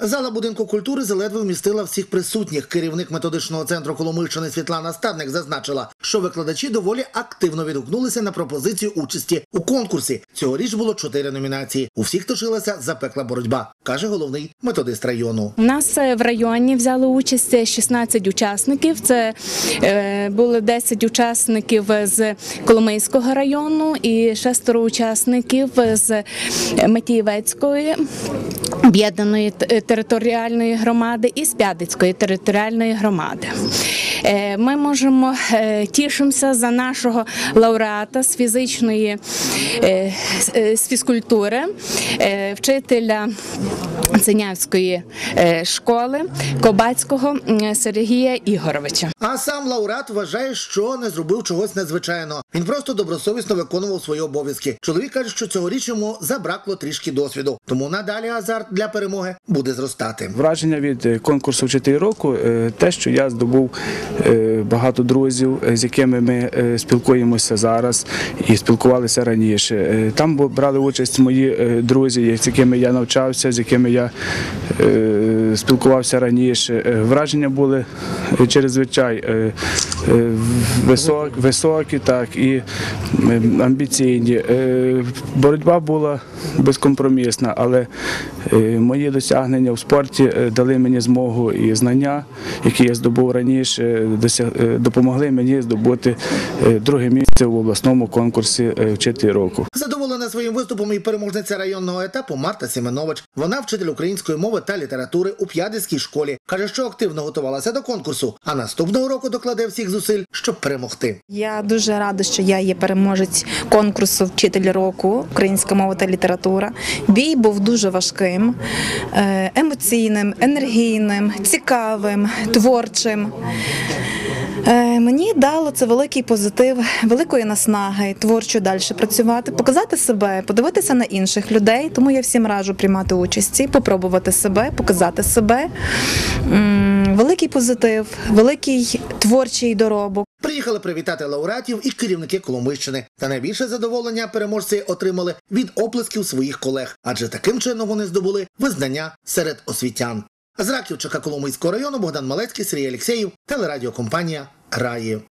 Зала будинку культури заледве вмістила всіх присутніх. Керівник методичного центру Коломийщини Світлана Стадник зазначила, що викладачі доволі активно відгукнулися на пропозицію участі у конкурсі. Цьогоріч було 4 номінації. У всіх точилася запекла боротьба, каже головний методист району. У нас в районі взяли участь 16 учасників. Це були 10 учасників з Коломийського району і 6 учасників з Матіївецької об'єднаної територіальної громади і з П'ядицької територіальної громади. Ми тішимося за нашого лауреата з фізкультури, вчителя Цинявської школи Кобацького Сергія Ігоровича. А сам лауреат вважає, що не зробив чогось надзвичайного. Він просто добросовісно виконував свої обов'язки. Чоловік каже, що цьогоріч йому забракло трішки досвіду. Тому надалі азарт для перемоги буде зростати. Враження від конкурсу «Вчитель року» – те, що я здобув багато друзів, з якими ми спілкуємося зараз і спілкувалися раніше. Там брали участь мої друзі, з якими я навчався, з якими я спілкувався раніше. Враження були чрезвичай високі, так, і амбіційні. Боротьба була безкомпромісна, але мої досягнення в спорті дали мені змогу і знання, які я здобув раніше, допомогли мені здобути друге місце в обласному конкурсі «Вчитель року». Задоволена своїм виступом і переможниця районного етапу Марта Семенович. Вона вчитель української мови та літератури у П'ядицькій школі. Каже, що активно готувалася до конкурсу, а наступного року докладе всіх зусиль, щоб перемогти. Я дуже рада, що я є переможець конкурсу «Вчитель року. Українська мова та література». Бій був дуже важким, емоційним, енергійним, цікавим, творчим. Мені дало це великий позитив, великої наснаги, творчо далі працювати, показати себе, подивитися на інших людей. Тому я всім раджу приймати участь, попробувати себе, показати себе. Великий позитив, великий творчий доробок. Приїхали привітати лауреатів і керівники Коломийщини. Та найбільше задоволення переможці отримали від оплесків своїх колег. Адже таким чином вони здобули визнання серед освітян. З Раківчика Коломийського району Богдан Малецький, Сергій Алєксєєв, телерадіокомпанія «Раї».